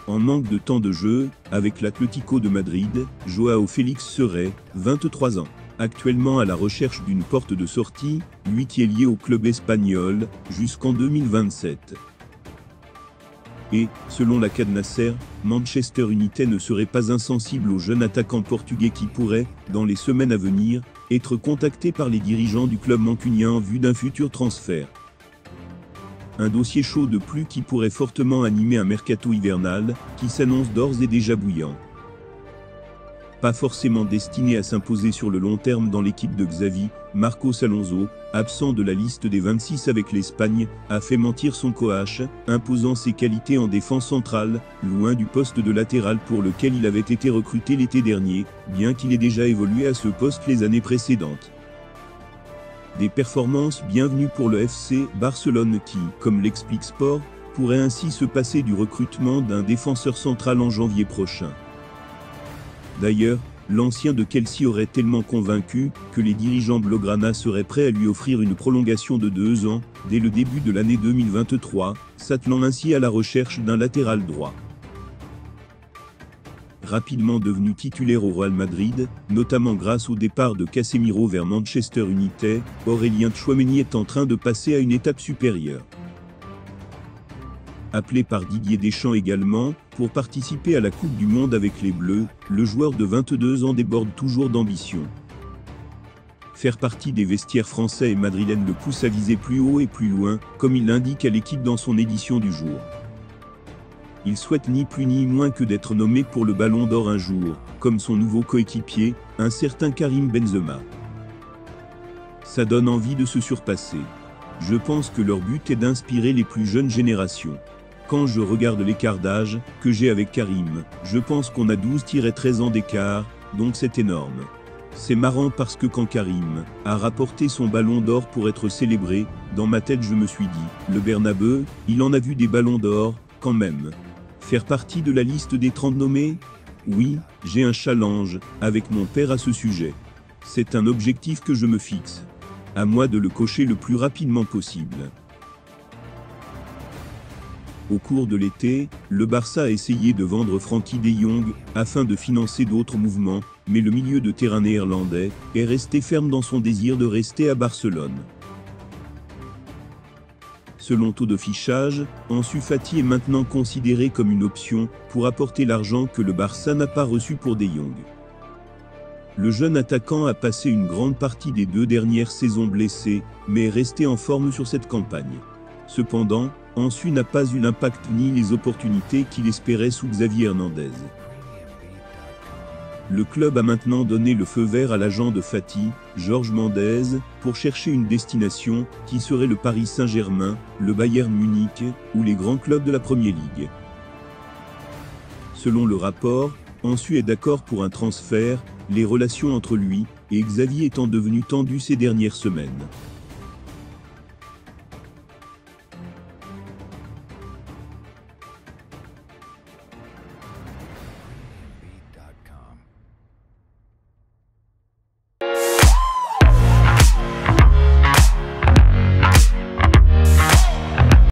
En manque de temps de jeu, avec l'Atlético de Madrid, Joao Félix serait, 23 ans, actuellement à la recherche d'une porte de sortie, lui qui est lié au club espagnol, jusqu'en 2027. Et, selon la Cadnasser, Manchester United ne serait pas insensible au jeune attaquant portugais qui pourrait, dans les semaines à venir, être contacté par les dirigeants du club mancunien en vue d'un futur transfert. Un dossier chaud de plus qui pourrait fortement animer un mercato hivernal, qui s'annonce d'ores et déjà bouillant. Pas forcément destiné à s'imposer sur le long terme dans l'équipe de Xavi, Marcos Alonso, absent de la liste des 26 avec l'Espagne, a fait mentir son coach, imposant ses qualités en défense centrale, loin du poste de latéral pour lequel il avait été recruté l'été dernier, bien qu'il ait déjà évolué à ce poste les années précédentes. Des performances bienvenues pour le FC Barcelone qui, comme l'explique Sport, pourrait ainsi se passer du recrutement d'un défenseur central en janvier prochain. D'ailleurs, l'ancien de Chelsea aurait tellement convaincu que les dirigeants blaugrana seraient prêts à lui offrir une prolongation de 2 ans, dès le début de l'année 2023, s'attelant ainsi à la recherche d'un latéral droit. Rapidement devenu titulaire au Real Madrid, notamment grâce au départ de Casemiro vers Manchester United, Aurélien Tchouaméni est en train de passer à une étape supérieure. Appelé par Didier Deschamps également, pour participer à la Coupe du Monde avec les Bleus, le joueur de 22 ans déborde toujours d'ambition. Faire partie des vestiaires français et madrilènes le pousse à viser plus haut et plus loin, comme il l'indique à l'équipe dans son édition du jour. Il souhaite ni plus ni moins que d'être nommé pour le Ballon d'Or un jour, comme son nouveau coéquipier, un certain Karim Benzema. Ça donne envie de se surpasser. Je pense que leur but est d'inspirer les plus jeunes générations. Quand je regarde l'écart d'âge que j'ai avec Karim, je pense qu'on a 12-13 ans d'écart, donc c'est énorme. C'est marrant parce que quand Karim a rapporté son ballon d'or pour être célébré, dans ma tête je me suis dit, le Bernabeu, il en a vu des ballons d'or, quand même. Faire partie de la liste des 30 nommés? Oui, j'ai un challenge avec mon père à ce sujet. C'est un objectif que je me fixe. À moi de le cocher le plus rapidement possible. Au cours de l'été, le Barça a essayé de vendre Frenkie de Jong afin de financer d'autres mouvements, mais le milieu de terrain néerlandais est resté ferme dans son désir de rester à Barcelone. Selon taux de fichage, Ansu Fati est maintenant considéré comme une option pour apporter l'argent que le Barça n'a pas reçu pour de Jong. Le jeune attaquant a passé une grande partie des 2 dernières saisons blessé, mais est resté en forme sur cette campagne. Cependant, Ansu n'a pas eu l'impact ni les opportunités qu'il espérait sous Xavi Hernandez. Le club a maintenant donné le feu vert à l'agent de Fati, Jorge Mendes, pour chercher une destination qui serait le Paris Saint-Germain, le Bayern Munich ou les grands clubs de la Premier League. Selon le rapport, Ansu est d'accord pour un transfert, les relations entre lui et Xavi étant devenues tendues ces dernières semaines.